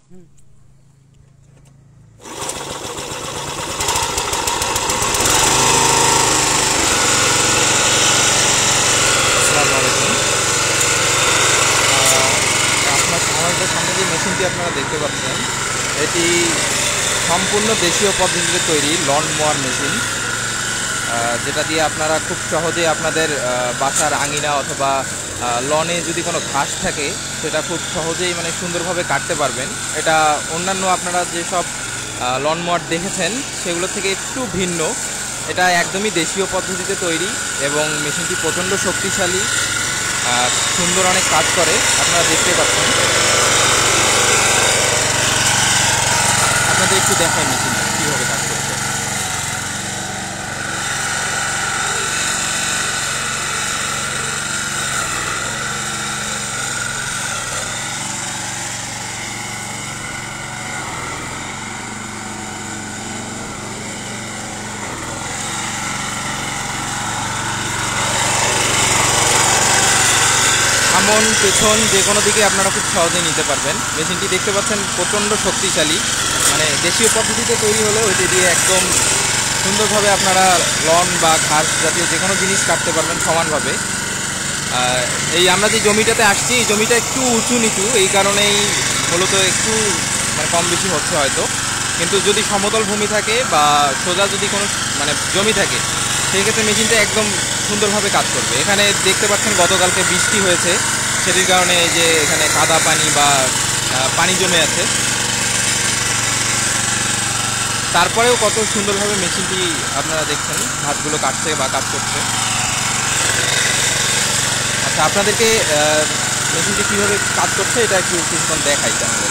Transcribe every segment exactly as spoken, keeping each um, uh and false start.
মেশিনটি আপনারা দেখতে পাচ্ছেন, এটি সম্পূর্ণ দেশীয় পদ্ধতিতে তৈরি লন মোয়ার মেশিন, যেটা দিয়ে আপনারা খুব সহজে আপনাদের বাসার আঙিনা অথবা লনে যদি কোনো ঘাস থাকে সেটা খুব সহজেই মানে সুন্দরভাবে কাটতে পারবেন। এটা অন্যান্য আপনারা যেসব লন মোয়ার দেখেছেন সেগুলো থেকে একটু ভিন্ন। এটা একদমই দেশীয় পদ্ধতিতে তৈরি এবং মেশিনটি প্রচণ্ড শক্তিশালী, সুন্দর অনেক কাজ করে, আপনারা দেখতে পাচ্ছেন। আপনাদের একটু দেখাই মেশিনটা কীভাবে কাজ করছে। সামন পেছন যে কোনো দিকে আপনারা খুব সহজে নিতে পারবেন। মেশিনটি দেখতে পাচ্ছেন প্রচণ্ড শক্তিশালী, মানে দেশীয় পদ্ধতিতে তৈরি হলে ওইটি দিয়ে একদম সুন্দরভাবে আপনারা লন বা ঘাস জাতীয় যে কোনো জিনিস কাটতে পারবেন সমানভাবে। এই আমরা যে জমিটাতে আসছি এই জমিটা একটু উঁচু নিচু, এই কারণেই মূলত একটু মানে কম বেশি হচ্ছে হয়তো। কিন্তু যদি সমতল ভূমি থাকে বা সোজা যদি কোনো মানে জমি থাকে সেই ক্ষেত্রে মেশিনটা একদম সুন্দরভাবে কাজ করবে। এখানে দেখতে পাচ্ছেন গতকালকে বৃষ্টি হয়েছে, সেটির কারণে এই যে এখানে কাদা পানি বা পানি জমে আছে, তারপরেও কত সুন্দরভাবে মেশিনটি আপনারা দেখছেন ঘাসগুলো কাটছে বা কাজ করছে। আচ্ছা, আপনাদেরকে মেশিনটি কীভাবে কাজ করছে এটা একটু কিছুক্ষণ দেখাই তাহলে।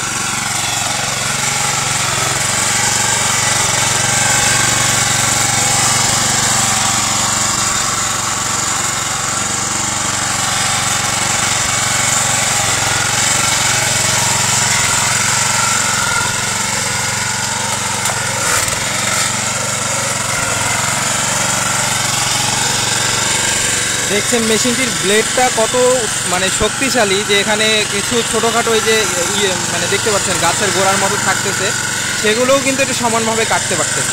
দেখছেন মেশিনটির ব্লেডটা কত মানে শক্তিশালী, যে এখানে কিছু ছোটোখাটো ওই যে ইয়ে মানে দেখতে পাচ্ছেন গাছের গোড়ার মতো থাকতেছে, সেগুলোও কিন্তু একটু সমানভাবে কাটতে পারতেছে।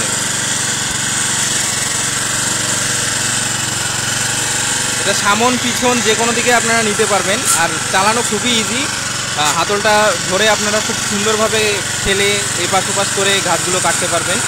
এটা সামন পিছন যে কোনো দিকে আপনারা নিতে পারবেন, আর চালানো খুবই ইজি। হাতলটা ধরে আপনারা খুব সুন্দরভাবে ঠেলে এপাশ ওপাশ করে ঘাসগুলো কাটতে পারবেন।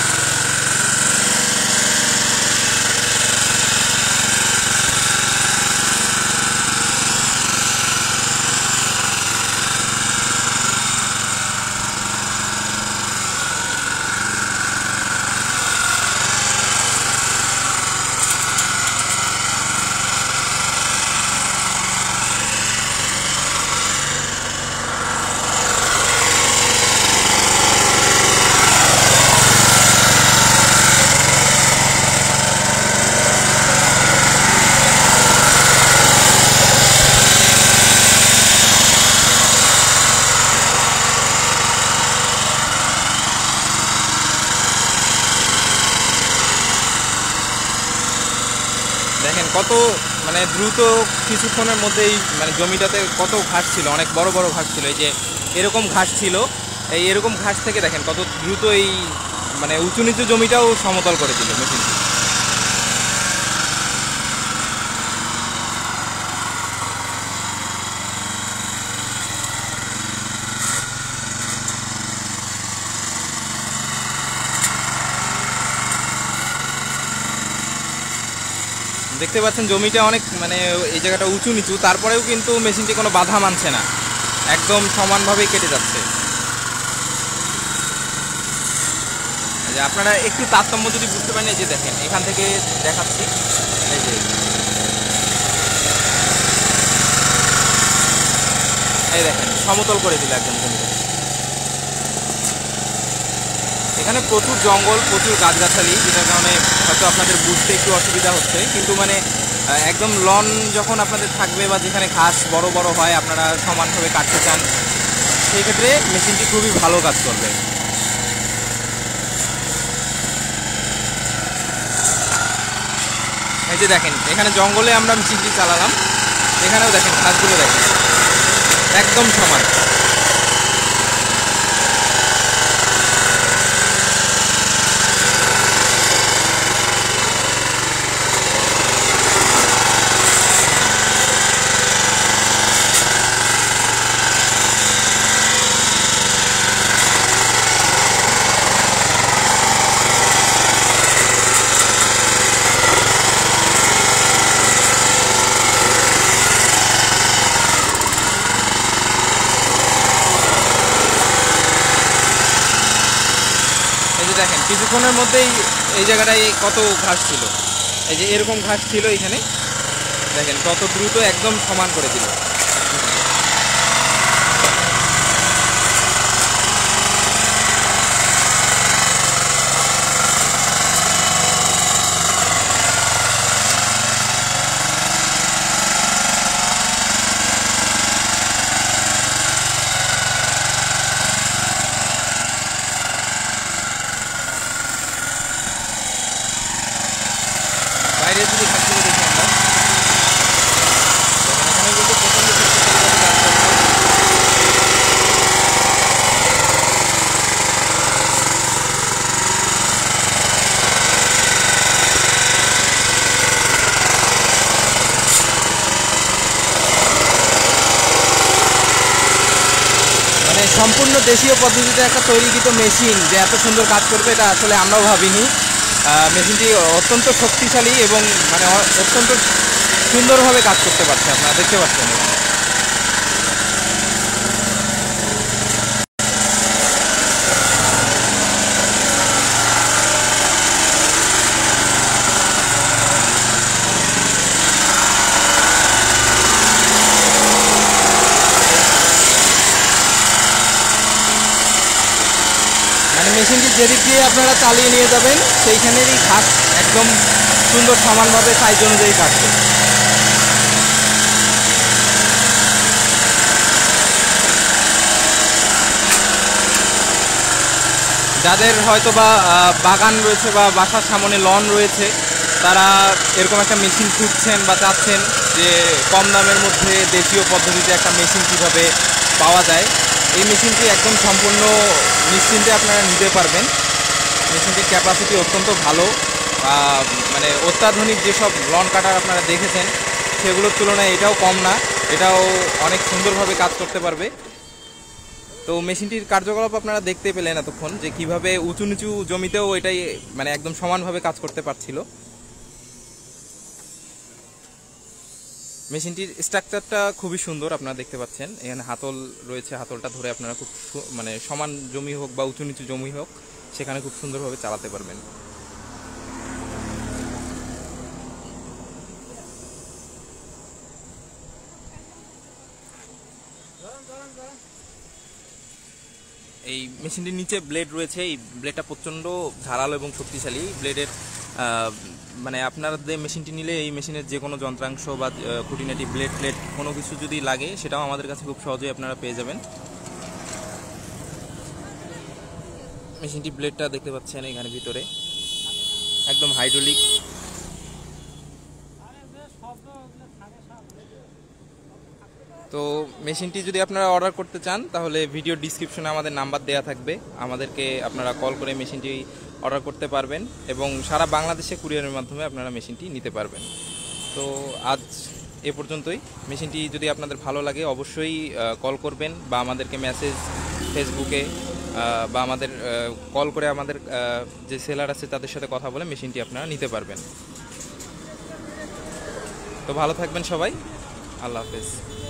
দেখেন কত মানে দ্রুত কিছুক্ষণের মধ্যেই মানে জমিটাতে কত ঘাস ছিল, অনেক বড় বড় ঘাস ছিল। এই যে এরকম ঘাস ছিল, এই এরকম ঘাস থেকে দেখেন কত দ্রুত এই মানে উঁচু নিচু জমিটাও সমতল করে দিল মেশিনটি। দেখতে পাচ্ছেন জমিটা অনেক মানে এই জায়গাটা উঁচু নিচু, তারপরেও কিন্তু মেশিনটি কোনো বাধা মানছে না, একদম সমানভাবেই কেটে যাচ্ছে। যে আপনারা একটু তারতম্য যদি বুঝতে পারেন, এই যে দেখেন এখান থেকে দেখাচ্ছি, এই যে এই দেখেন সমতল করে দিল একদম জমিটা। এখানে প্রচুর জঙ্গল, প্রচুর গাছগাছালি, যেটার কারণে হয়তো আপনাদের বুঝতে একটু অসুবিধা হচ্ছে, কিন্তু মানে একদম লন যখন আপনাদের থাকবে বা যেখানে ঘাস বড় বড় হয় আপনারা সমানভাবে কাটতে চান, সেই ক্ষেত্রে মেশিনটি খুবই ভালো কাজ করবে। এই যে দেখেন এখানে জঙ্গলে আমরা মেশিনটি চালালাম, এখানেও দেখেন ঘাসগুলো দেখেন একদম সমান। দেখেন কিছুক্ষণের মধ্যেই এই জায়গাটায় কত ঘাস ছিল, এই যে এরকম ঘাস ছিল এখানে, দেখেন কত দ্রুত একদম সমান করে দিল। বাইরে যদি ঘাসগুলো দেখি আমরা, এখানে কিন্তু প্রচণ্ড শক্তিশালীভাবে কাজ করছে। মানে সম্পূর্ণ দেশীয় পদ্ধতিতে একটা তৈরিকৃত মেশিন যে এত সুন্দর কাজ করবে এটা আসলে আমরাও ভাবিনি। মেশিনটি অত্যন্ত শক্তিশালী এবং মানে অত্যন্ত সুন্দরভাবে কাজ করতে পারছে, আপনারা দেখতে পাচ্ছেন এখানে। মানে মেশিনটি যেদিক দিয়ে আপনারা চালিয়ে নিয়ে যাবেন সেইখানেরই ঘাস একদম সুন্দর সমানভাবে সাইজ অনুযায়ী কাটবে। যাদের হয়তো বা বাগান রয়েছে বা বাসার সামনে লন রয়েছে, তারা এরকম একটা মেশিন খুঁজছেন বা চাচ্ছেন যে কম দামের মধ্যে দেশীয় পদ্ধতিতে একটা মেশিন কীভাবে পাওয়া যায়, এই মেশিনটি একদম সম্পূর্ণ নিশ্চিন্তে আপনারা নিতে পারবেন। মেশিনটির ক্যাপাসিটি অত্যন্ত ভালো, মানে অত্যাধুনিক যেসব লন কাটার আপনারা দেখেছেন সেগুলোর তুলনায় এটাও কম না, এটাও অনেক সুন্দরভাবে কাজ করতে পারবে। তো মেশিনটির কার্যকলাপ আপনারা দেখতে পেলেন এতক্ষণ যে কিভাবে উঁচু নিচু জমিতেও এটাই মানে একদম সমানভাবে কাজ করতে পারছিল। মেশিনটির স্ট্রাকচারটা খুবই সুন্দর, আপনারা দেখতে পাচ্ছেন এখানে হাতল রয়েছে, হাতলটা ধরে আপনারা খুব মানে সমান জমি হোক বা উঁচু নিচু জমি হোক সেখানে খুব সুন্দরভাবে চালাতে পারবেন। এই মেশিনটির নিচে ব্লেড রয়েছে, এই ব্লেডটা প্রচণ্ড ধারালো এবং শক্তিশালী। ব্লেডের মানে আপনারা যে মেশিনটি নিলে এই মেশিনের যে কোনো যন্ত্রাংশ বা খুঁটিনাটি ব্লেড প্লেট কোনো কিছু যদি লাগে সেটাও আমাদের কাছে খুব সহজেই আপনারা পেয়ে যাবেন। মেশিনটি ব্লেডটা দেখতে পাচ্ছেন এখানে ভিতরে একদম হাইড্রোলিক। তো মেশিনটি যদি আপনারা অর্ডার করতে চান তাহলে ভিডিও ডিসক্রিপশনে আমাদের নাম্বার দেওয়া থাকবে, আমাদেরকে আপনারা কল করে মেশিনটি অর্ডার করতে পারবেন এবং সারা বাংলাদেশে কুরিয়ারের মাধ্যমে আপনারা মেশিনটি নিতে পারবেন। তো আজ এ পর্যন্তই। মেশিনটি যদি আপনাদের ভালো লাগে অবশ্যই কল করবেন বা আমাদেরকে মেসেজ ফেসবুকে বা আমাদের কল করে আমাদের যে সেলার আছে তাদের সাথে কথা বলে মেশিনটি আপনারা নিতে পারবেন। তো ভালো থাকবেন সবাই, আল্লাহ হাফেজ।